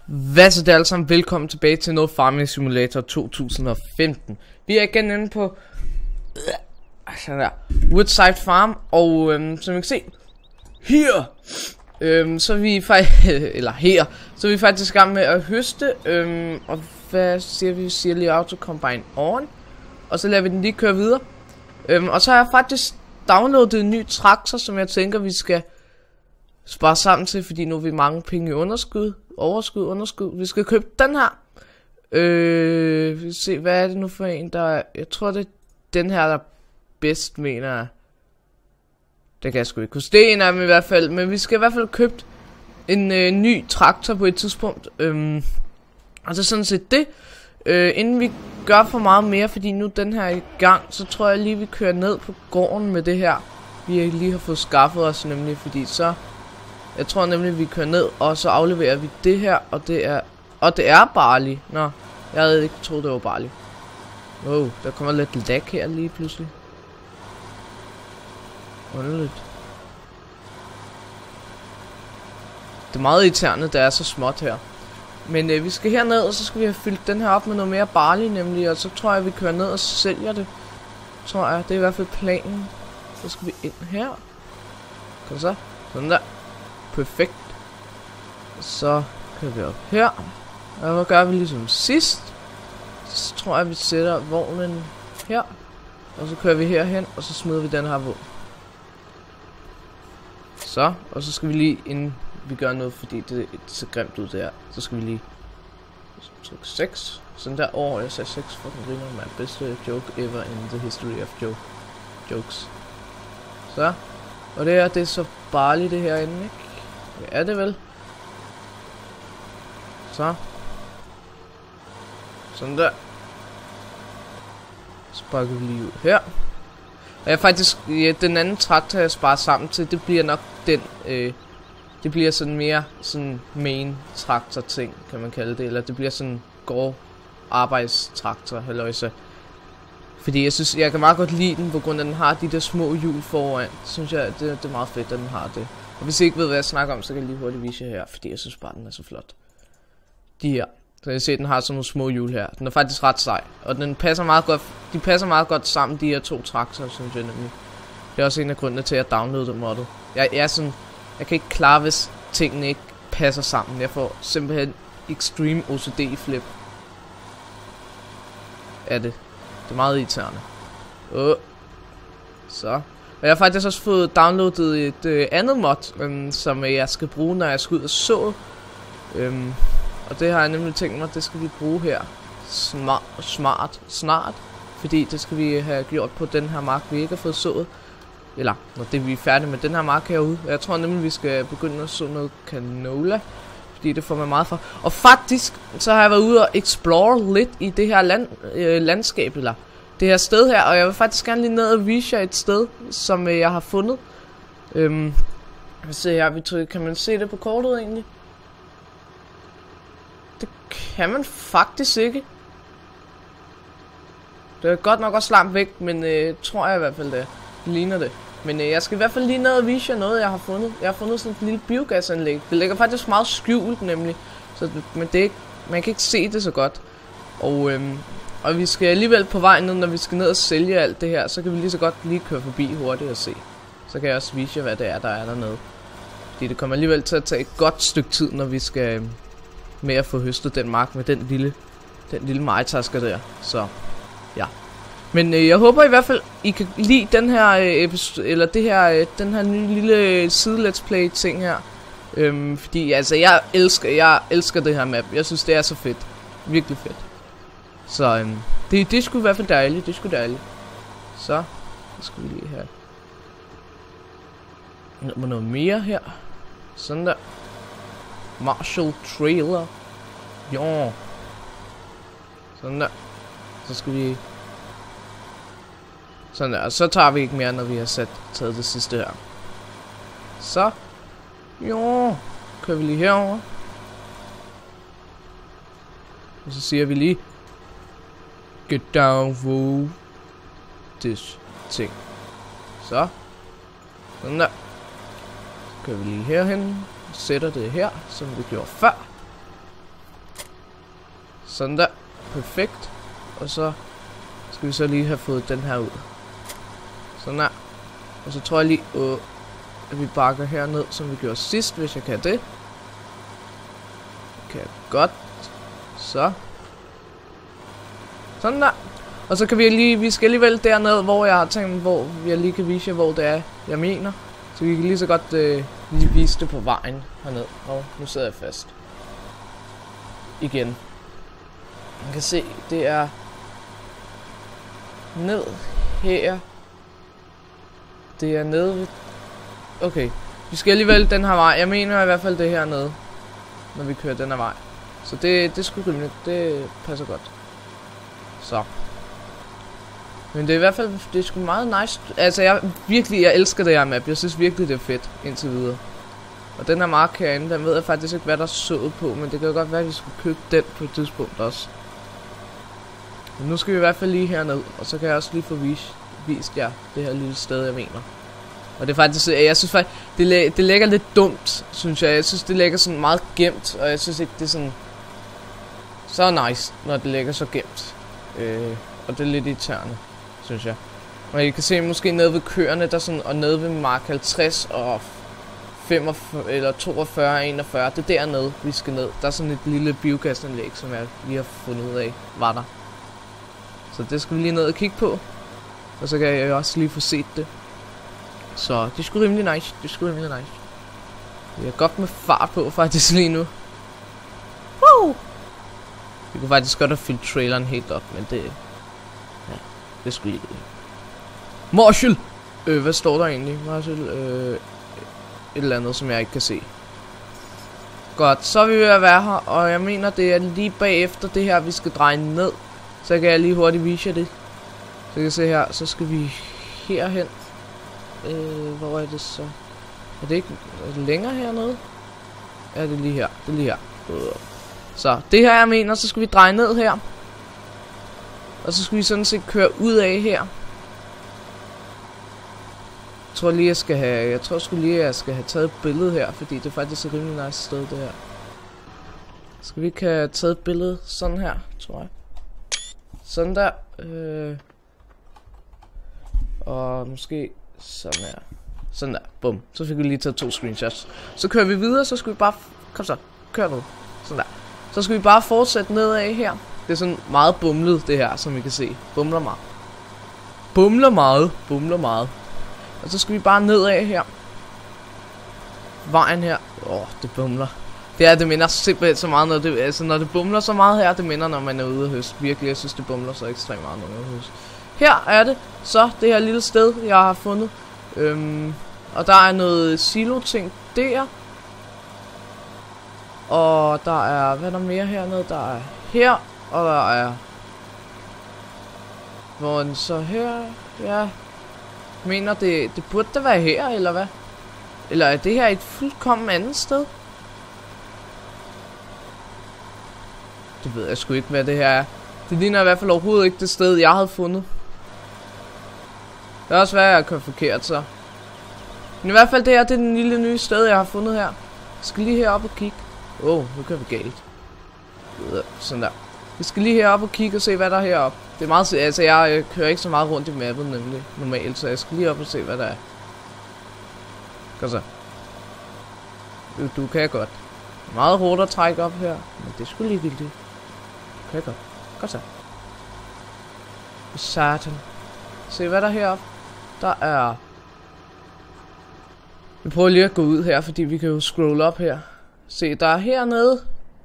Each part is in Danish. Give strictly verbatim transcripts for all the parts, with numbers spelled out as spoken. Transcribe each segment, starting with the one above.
Hvad så det alle sammen, velkommen tilbage til noget Farming Simulator to tusind og femten. Vi er igen inde på sådan der, Woodside Farm. Og øhm, som I kan se her, øhm, så er vi faktisk eller her, så er vi faktisk i gang med at høste. øhm, Og hvad siger vi? Vi siger lige auto combine on, og så lader vi den lige køre videre. øhm, Og så har jeg faktisk downloadet en ny traktor, som jeg tænker vi skal spare sammen til, fordi nu er vi mange penge i underskud. Overskud, underskud. Vi skal købe den her. Øh, vi se, hvad er det nu for en, der er, jeg tror det er den her, der er bedst, mener jeg. Det kan jeg sgu ikke huske. Det er en af dem i hvert fald, men vi skal i hvert fald købe en øh, ny traktor på et tidspunkt. Øh, og så sådan set det. Øh, inden vi gør for meget mere, fordi nu den her er i gang, så tror jeg lige, vi kører ned på gården med det her. Vi lige har fået skaffet os nemlig, fordi så... Jeg tror nemlig, at vi kører ned, og så afleverer vi det her, og det er... Og det er barley. Nå, jeg havde ikke troet, det var barley. Wow, der kommer lidt lag her lige pludselig. Underligt. Det er meget irriterende, det er så småt her. Men øh, vi skal herned, og så skal vi have fyldt den her op med noget mere barley nemlig. Og så tror jeg, at vi kører ned og sælger det. Tror jeg, det er i hvert fald planen. Så skal vi ind her. Kom så. Sådan der. Perfekt. Så kører vi op her. Og hvad gør vi ligesom sidst? Så tror jeg, vi sætter vognen her. Og så kører vi herhen, og så smider vi den her vogn. Så, og så skal vi lige, inden vi gør noget, fordi det ser grimt ud der, så skal vi lige trykke seks. Sådan der over, jeg sagde seks, fucking griner, man. Best joke ever in the history of joke. jokes. Så, og det her, det er så barley det herinde, ikke? Det er det vel. Så. Sådan der. Så pakker vi lige ud her. Og jeg faktisk, ja, den anden traktor jeg sparer sammen til, det bliver nok den, øh, det bliver sådan mere sådan main traktor ting, kan man kalde det. Eller det bliver sådan gård arbejdstraktor, halløjse. Fordi jeg synes, jeg kan meget godt lide den, på grund af at den har de der små hjul foran. Synes jeg, det, det er meget fedt, at den har det. Og hvis I ikke ved, hvad jeg snakker om, så kan jeg lige hurtigt vise jer her, fordi jeg synes bare, den er så flot. De her. Så jeg ser, at den har sådan nogle små hjul her. Den er faktisk ret sej. Og den passer meget godt, de passer meget godt sammen, de her to traktorer, synes jeg nemlig. Det er også en af grundene til, at jeg downloadede moddet. Jeg, jeg er sådan, jeg kan ikke klare, hvis tingene ikke passer sammen. Jeg får simpelthen extreme O C D-flip. Er det. Det er meget irriterende. Åh. Så. Og jeg har faktisk også fået downloadet et øh, andet mod, øhm, som øh, jeg skal bruge, når jeg skal ud og så. Øhm, og det har jeg nemlig tænkt mig, det skal vi bruge her. Smart, smart, snart. Fordi det skal vi have gjort på den her mark, vi ikke har fået sået. Eller, når det vi er færdige med den her mark herude. Og jeg tror nemlig, vi skal begynde at så noget canola. Fordi det får man meget for. Og faktisk, så har jeg været ude og explore lidt i det her land, øh, landskab, eller det her sted her. Og jeg vil faktisk gerne lige ned og vise jer et sted, som øh, jeg har fundet. Øhm, se her, vi tror, kan man se det på kortet egentlig? Det kan man faktisk ikke. Det er godt nok også langt væk, men øh, tror jeg i hvert fald, det ligner det. Men øh, jeg skal i hvert fald lige ned og vise jer noget, jeg har fundet. Jeg har fundet sådan et lille biogasanlæg. Det ligger faktisk meget skjult nemlig. Så det, men det er ikke, man kan ikke se det så godt. Og, øhm, og vi skal alligevel på vej ned, når vi skal ned og sælge alt det her. Så kan vi lige så godt lige køre forbi hurtigt og se. Så kan jeg også vise jer, hvad det er, der er dernede. Fordi det kommer alligevel til at tage et godt stykke tid, når vi skal øh, med at få høstet den mark med den lille, den lille majtasker der. Så ja. Men øh, jeg håber i hvert fald I kan lide den her øh, episode, eller det her øh, den her nye lille side let's play ting her. Øhm, fordi altså jeg elsker jeg elsker det her map. Jeg synes det er så fedt. Virkelig fedt. Så øhm, det det skulle i hvert fald dejligt, det skulle dejligt. Så så skal vi lige have noget, noget mere her. Sådan der. Marshall trailer. Jo. Sådan der. Så skal vi sådan der, og så tager vi ikke mere, når vi har sat, taget det sidste her. Så. Jo. Kører vi lige herover. Og så siger vi lige. Get down for this ting. Så. Sådan der. Så kører vi lige herhen. Sætter det her, som vi gjorde før. Sådan der. Perfekt. Og så skal vi så lige have fået den her ud. Sådan der. Og så tror jeg lige, øh, at vi bakker herned, som vi gjorde sidst, hvis jeg kan det. Kan jeg godt. Så. Sådan der. Og så kan vi lige, vi skal alligevel derned, hvor jeg har tænkt, hvor jeg lige kan vise jer, hvor det er, jeg mener. Så vi kan lige så godt øh, lige vise det på vejen herned. Og nu sidder jeg fast. Igen. Man kan se, det er ned her. Det er nede ved... Okay. Vi skal alligevel den her vej. Jeg mener i hvert fald det her nede, når vi kører den her vej. Så det, det er sgu rimeligt. Det passer godt. Så. Men det er i hvert fald, det er sgu meget nice. Altså jeg virkelig, jeg elsker det her map. Jeg synes virkelig det er fedt indtil videre. Og den her mark herinde, den ved jeg faktisk ikke hvad der er sået på. Men det kan jo godt være at vi skulle købe den på et tidspunkt også. Men nu skal vi i hvert fald lige herned. Og så kan jeg også lige få vist, vist jer det her lille sted jeg mener. Og det er faktisk, jeg synes faktisk, det, det ligger lidt dumt, synes jeg. Jeg synes det ligger sådan meget gemt. Og jeg synes ikke det er sådan så nice, når det ligger så gemt. Øh, og det er lidt irriterende, synes jeg. Og I kan se måske nede ved køerne, der sådan, og nede ved mark halvtreds og femogfyrre, eller toogfyrre og enogfyrre, det er dernede, vi skal ned. Der er sådan et lille biogasanlæg, som jeg lige har fundet ud af, var der. Så det skal vi lige ned og kigge på. Og så kan jeg også lige få set det. Så det er sgu rimelig nice, det er sgu rimelig nice. Vi er godt med fart på faktisk lige nu. Woo! Vi kunne faktisk godt have fyldt traileren helt op, men det... Ja, det skulle ikke. Marshall! Øh, hvad står der egentlig? Marshall, øh... Et eller andet, som jeg ikke kan se. Godt, så er vi ved at være her, og jeg mener, det er lige bagefter det her, vi skal dreje ned. Så kan jeg lige hurtigt vise jer det. Så kan I se her, så skal vi herhen. Øh, hvor er det så? Er det ikke er det længere hernede? Ja, det er lige her. Det er lige her. Så det her jeg mener, så skal vi dreje ned her. Og så skal vi sådan set køre ud af her. Jeg tror lige jeg skal have Jeg tror sgu lige jeg skal have taget et billede her, fordi det er faktisk et rimelig nice sted det her. Skal vi ikke have taget et billede sådan her, tror jeg. Sådan der. Øh. Og måske sådan her. Sådan der. Bum. Så fik vi lige taget to screenshots. Så kører vi videre, så skal vi bare... Kom så. Kør nu. Sådan der. Så skal vi bare fortsætte nedad her. Det er sådan meget bumlet det her, som I kan se. Bumler meget. Bumler meget. Bumler meget. Og så skal vi bare nedad her. Vejen her. Åh, oh, det bumler. Det er, det minder simpelthen så meget, når det, altså når det bumler så meget her, det minder, når man er ude at høste. Virkelig, jeg synes, det bumler så ekstremt meget, når man er ude at høste. Her er det, så det her lille sted, jeg har fundet. Øhm, og der er noget silo-ting der. Og der er, hvad er der mere hernede? Der er her, og der er... Hvor er den så her? Ja. Jeg mener, det, det burde da være her, eller hvad? Eller er det her et fuldkommen andet sted? Det ved jeg sgu ikke, hvad det her er. Det ligner i hvert fald overhovedet ikke det sted, jeg havde fundet. Det er også værd, at jeg kører forkert, så. Men i hvert fald det her, det er den lille nye sted, jeg har fundet her. Jeg skal lige herop og kigge. Åh, oh, nu kører vi galt. Sådan der. Vi skal lige herop og kigge og se, hvad der er heroppe. Det er meget, altså jeg øh, kører ikke så meget rundt i mappet nemlig, normalt, så jeg skal lige op og se, hvad der er. Kom så. Du, du kan godt. Meget hårdt at trække op her, men det er sgu ligegyldigt. Kan jeg godt. Kom så. Satan. Se hvad der er heroppe. Der er... Vi prøver lige at gå ud her, fordi vi kan jo scrolle op her. Se, der er hernede.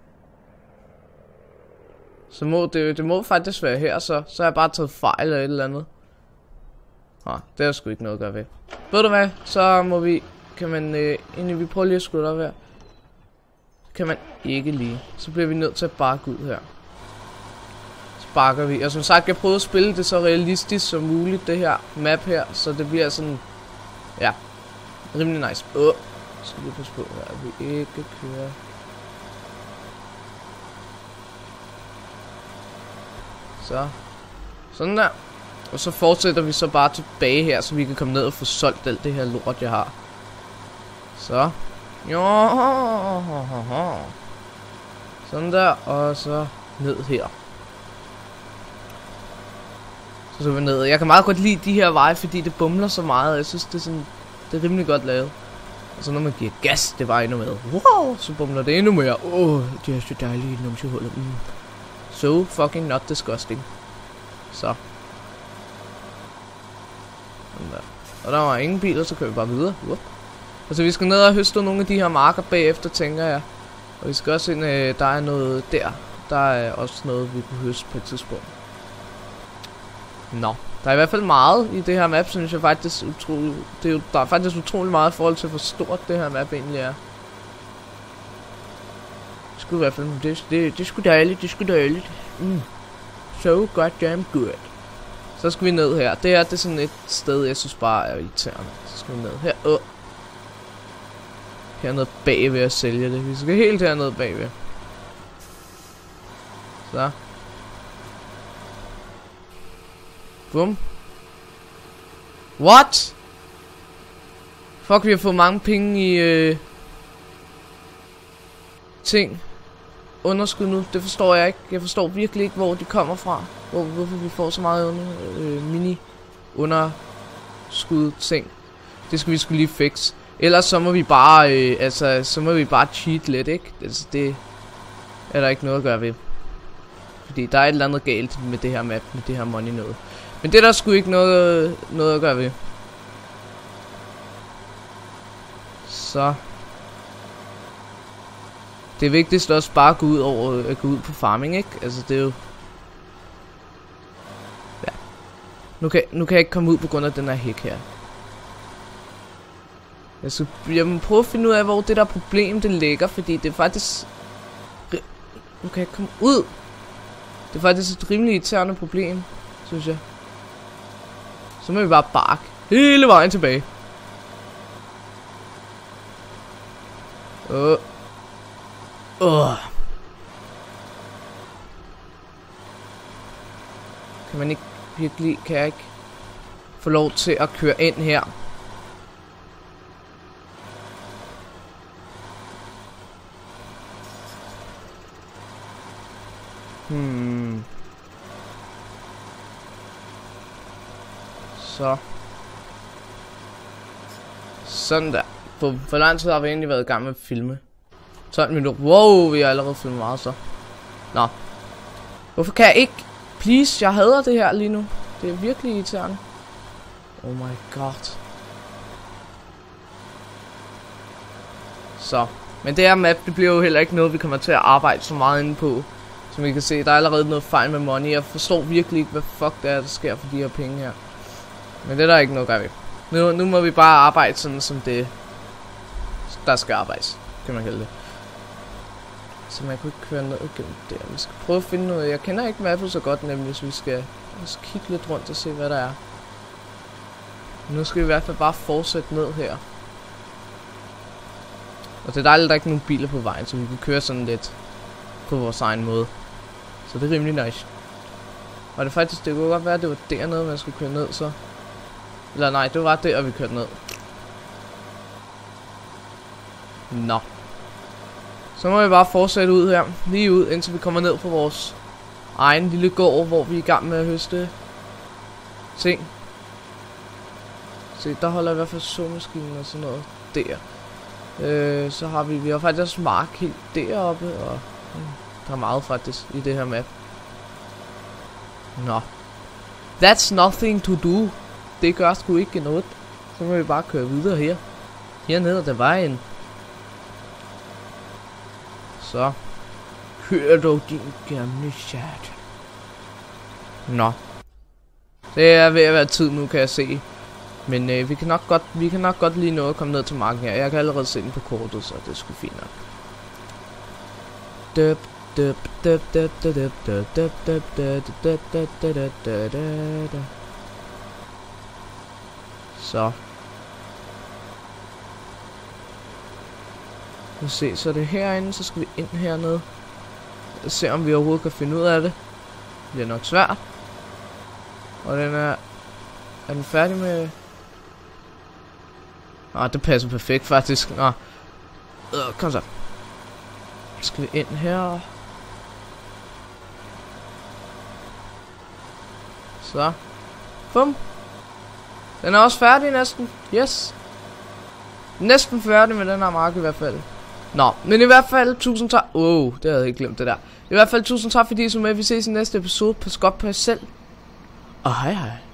Så må det, det må faktisk være her, så. Så har jeg bare taget fejl eller et eller andet. Nå, det er sgu ikke noget at gøre ved. Ved du hvad? Så må vi... Kan man... Øh, egentlig vi prøver lige at scrolle op her. Kan man ikke lige. Så bliver vi nødt til at bakke ud her. Så bakker vi. Og som sagt, jeg prøver at spille det så realistisk som muligt, det her map her. Så det bliver sådan... Ja. Rimelig nice. Åh. Oh. Skal lige passe på her, at vi ikke kører. Så. Sådan der. Og så fortsætter vi så bare tilbage her, så vi kan komme ned og få solgt alt det her lort, jeg har. Så. Jo. Sådan der. Og så ned her. Så så vi ned. Jeg kan meget godt lide de her veje, fordi det bumler så meget. Jeg synes det er sådan, det er rimelig godt lavet. Og så når man giver gas, det var endnu mere. Wow, så bumler det endnu mere. Åh, oh, det er så dejligt numsehullet. Mm. So fucking not disgusting. Så. Og der var ingen biler, så kører vi bare videre. Whoop. Altså vi skal ned og høste nogle af de her marker bagefter, tænker jeg. Og vi skal også ind, øh, der er noget der. Der er også noget, vi kunne høste på et tidspunkt. Nå, der er i hvert fald meget i det her map, synes jeg faktisk utroligt. Det er jo, der er faktisk utrolig meget i forhold til, hvor stort det her map egentlig er. Det skulle i hvert fald, det, det, det skulle dejligt, det skulle dejligt. Mm. So goddamn good. Så skal vi ned her. Det her, det er sådan et sted, jeg synes bare er irriterende. Så skal vi ned her. Åh. Hernede bagved at sælge det. Vi skal helt hernede bagved. Så. Bum. What? Fuck, vi har fået mange penge i øh, ting. Underskud nu, det forstår jeg ikke. Jeg forstår virkelig ikke, hvor de kommer fra. Hvor, hvorfor vi får så meget under, øh, mini underskud ting. Det skal vi skulle lige fixe. Ellers så må vi bare, øh, altså, så må vi bare cheat lidt, ikke? Altså, det er der ikke noget at gøre ved. Fordi der er et eller andet galt med det her map, med det her money noget. Men det er der sgu ikke noget, noget at gøre ved. Så. Det er vigtigst også bare at gå ud over, at gå ud på farming, ikke? Altså, det er jo... Ja. Nu kan, nu kan jeg ikke komme ud på grund af den her hæk her. Jeg, skal, jeg må prøve at finde ud af, hvor det der problem, det ligger, fordi det er faktisk... Nu kan jeg ikke komme ud. Det er faktisk et rimelig irriterende problem, synes jeg. Så må vi bare barke hele vejen tilbage. Åh. Åh. Kan man ikke virkelig, kan jeg ikke få lov til at køre ind her? Hmm. Så. Sådan der. For, for lang tid har vi egentlig været i gang med at filme. tolv minutter. Wow, vi har allerede filmet meget så. Nå. Hvorfor kan jeg ikke? Please, jeg hader det her lige nu. Det er virkelig irriterende. Oh my god. Så. Men det her map, det bliver jo heller ikke noget, vi kommer til at arbejde så meget inde på. Som I kan se, der er allerede noget fejl med money. Jeg forstår virkelig ikke, hvad fuck det er, der sker for de her penge her. Men det er der ikke noget at gøre ved. Nu, nu må vi bare arbejde sådan, som det der skal arbejdes, kan man kalde det. Så man kunne ikke køre ned gennem der. Vi skal prøve at finde noget. Jeg kender ikke mappet så godt nemlig, så vi skal også kigge lidt rundt og se, hvad der er. Nu skal vi i hvert fald bare fortsætte ned her. Og det er dejligt, at der ikke er nogen biler på vejen, så vi kan køre sådan lidt på vores egen måde. Så det er rimelig nice. Og det faktisk, det kunne godt være, at det var dernede, man skulle køre ned, så. Eller nej, det var der, vi kørte ned. Nå. Så må vi bare fortsætte ud her. Lige ud, indtil vi kommer ned på vores egen lille gård, hvor vi er i gang med at høste ting. Se, der holder i hvert fald såmaskinen og sådan noget der. Øh, så har vi, vi har faktisk også mark helt deroppe, og hmm, der er meget faktisk i det her map. Nå. That's nothing to do. Det gør sgu ikke noget. Så må vi bare køre videre her. Hernede er der vejen. Så. Kør dog din gamle chat. Nå. Det er ved at være tid nu, kan jeg se. Men øh, vi kan nok godt, vi kan nok godt lige nå at komme ned til marken her. Jeg kan allerede se den på kortet, så det er sgu fint nok. Døp, døp, døp, døp, døp, døp, døp, døp, døp, døp, døp, døp, døp, døp, døp. Så. Nu se, så er det herinde, så skal vi ind hernede. Og se om vi overhovedet kan finde ud af det. Det er nok svært. Og den er... Er den færdig med... Ah, det passer perfekt faktisk. Nå. Øh, kom så. Så skal vi ind her. Så. Bum. Den er også færdig næsten. Yes. Næsten færdig med den her mark i hvert fald. Nå, men i hvert fald tusind tak. Åh, oh, det havde jeg ikke glemt det der. I hvert fald tusind tak fordi I så med. Vi ses i næste episode. Pas godt på jer selv. Og hej hej.